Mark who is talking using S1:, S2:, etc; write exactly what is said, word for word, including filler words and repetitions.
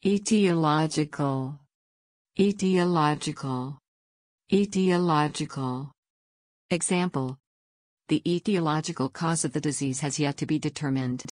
S1: Etiological. Etiological. Etiological. Example: the etiological cause of the disease has yet to be determined.